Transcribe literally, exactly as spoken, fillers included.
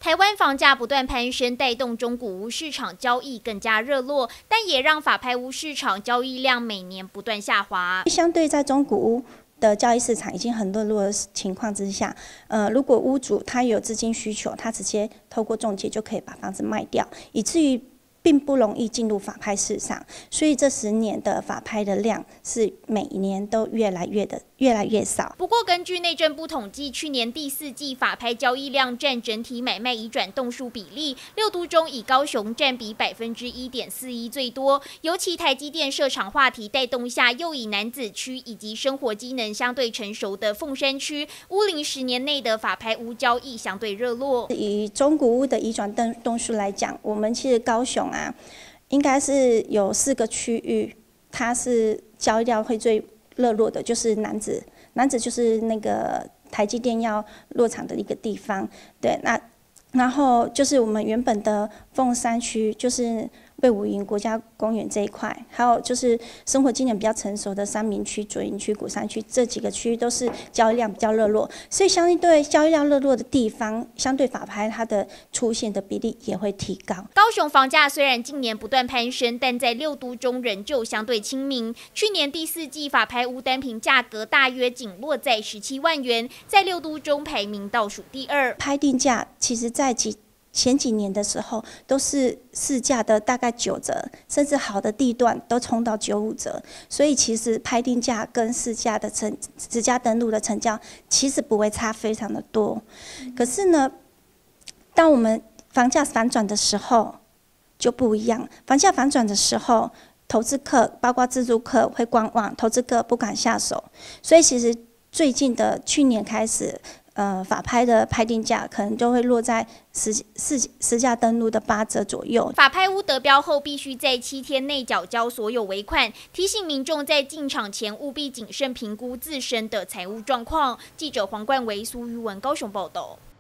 台湾房价不断攀升，带动中古屋市场交易更加热络，但也让法拍屋市场交易量每年不断下滑。 相对在中古屋的交易市场已经很热络的情况之下，呃，如果屋主他有资金需求，他直接透过中介就可以把房子卖掉，以至于并不容易进入法拍市场。所以这十年的法拍的量是每年都越来越的越来越少。 不过，根据内政部统计，去年第四季法拍交易量占整体买卖移转栋数比例，六都中以高雄占比百分之一点四一最多。尤其台积电设厂话题带动下，又以楠梓区以及生活机能相对成熟的凤山区，屋龄十年内的法拍屋交易相对热络。 以中古屋的移转栋栋数来讲，我们其实高雄啊，应该是有四个区域，它是交易量会最热络的，就是楠梓，楠梓就是那个台积电要落场的一个地方。对，那然后就是我们原本的凤山区，就是魏武营国家公园这一块，还有就是生活机能比较成熟的三民区、左营区、鼓山区这几个区域都是交易量比较热络，所以相对交易量热络的地方，相对法拍它的出现的比例也会提高。 高雄房价虽然近年不断攀升，但在六都中仍旧相对亲民。去年第四季法拍屋单坪价格大约仅落在十七万元，在六都中排名倒数第二。 拍定价其实在几前几年的时候，都是市价的大概九折，甚至好的地段都冲到九五折。所以其实拍定价跟市价的成实价登录的成交，其实不会差非常的多。可是呢，当我们房价反转的时候就不一样。房价反转的时候，投资客包括自住客会观望，投资客不敢下手。所以其实最近的去年开始。呃，法拍的拍定价可能就会落在实实实价登录的八折左右。 法拍屋得标后，必须在七天内缴交所有尾款，提醒民众在进场前务必谨慎评估自身的财务状况。记者黄冠维、苏玉文高雄报道。